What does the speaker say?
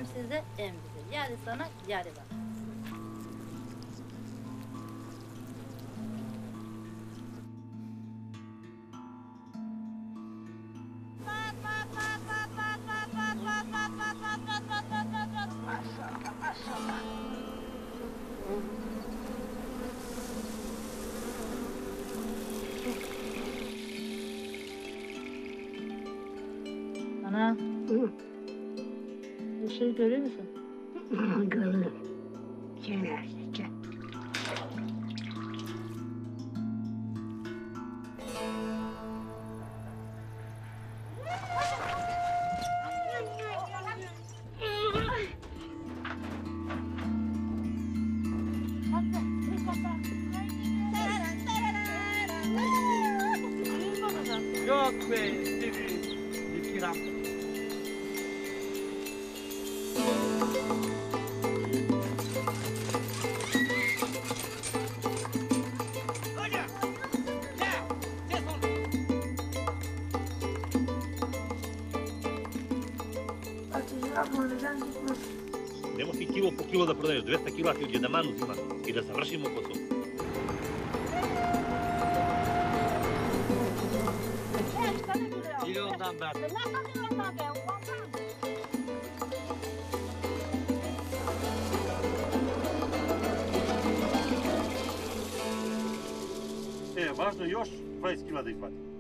hem size hem bize. Yarı sana yarı bana. Ana. Bir şey görüyor musun? Görüyorum. Gene. Yok be, bir kiram. Nemo si kilo po kilo da prodaješ, 200 kila ti od jedan man uzima i da završimo posao. Milyondan ben. Važno je još 20 kila da izvadi.